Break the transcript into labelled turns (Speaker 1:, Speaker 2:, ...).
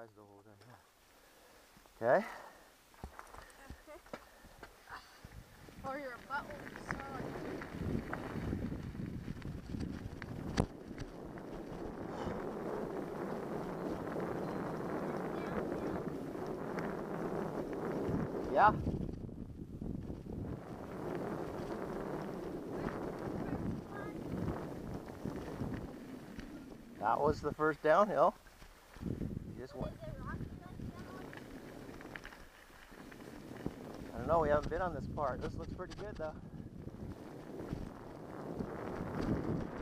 Speaker 1: eyes the whole time. Okay.
Speaker 2: Or your butt will be sore.
Speaker 1: Yeah. That was the first downhill. You just went. I don't know, we haven't been on this part. This looks pretty good though.